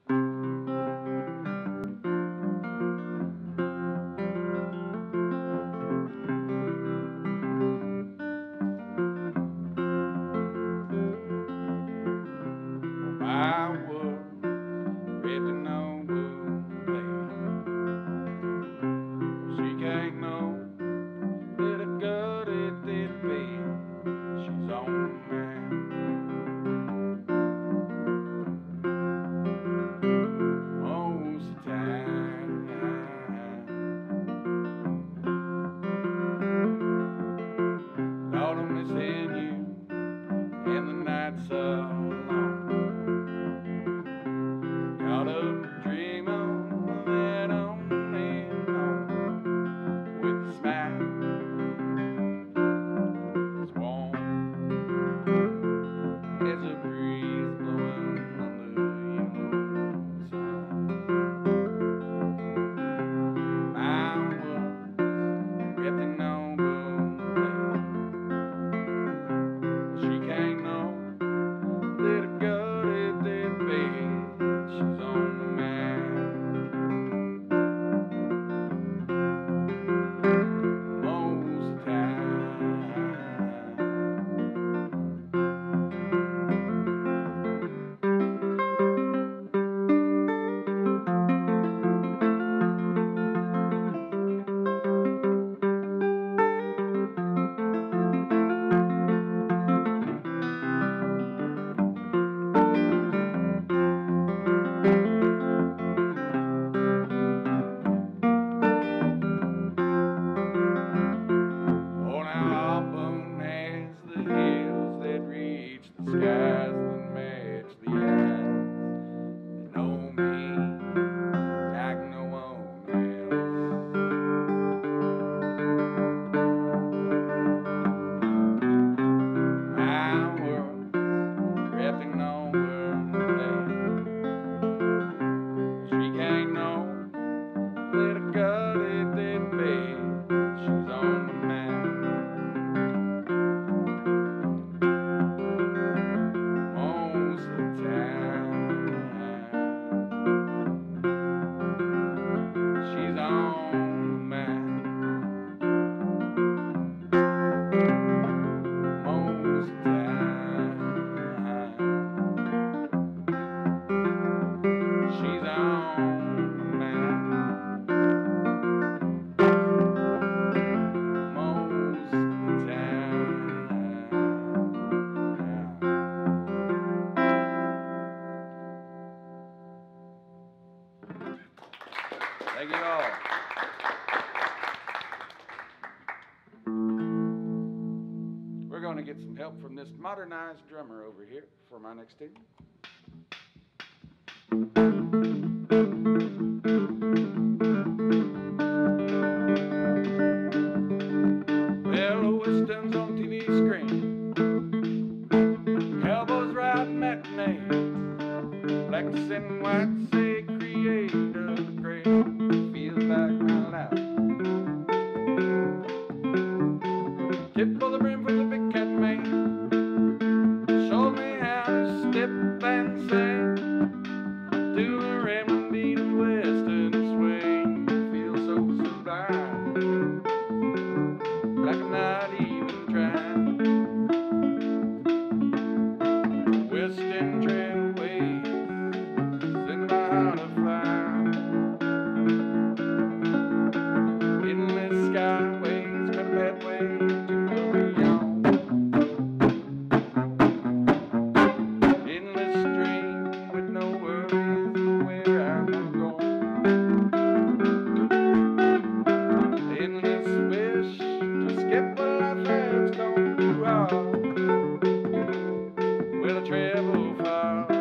I was written on Motel. She can't know that I got it that bad. She's on mine most of the time. Lord, I'm missing you, and the night's so long. Got up dreaming that on and on with a smile as warm as a breeze blowing on the yellow sun. I was wrapping on Motel. She can't know that I got it that bad. She's on the mind most of the time. Oh, now Auburn has the hills that reach the skies that match the eyes that know me like no one else. My world's wrapping on her today. She can't know that I got it that bad. She's on the mind most of the time. She's on the mind most of the time. She's on the mind most of the time. Thank you all. We're going to get some help from this modernized drummer over here for my next tune. Well, the Western's on TV screen, cowboys riding matinee, blacks and whites say creator the great, feels like my life. Tip of the brim for the big cat man, showed me how to step and sing to the rhythm beat of Western swing. Feels so sublime, like I'm not even trying. Western trailways in my heart of fire. Endless skyways, cut a pathway to go beyond. Endless stream with no worries of where I'm going. Endless wish to skip what life has gone too hard. Will I travel far?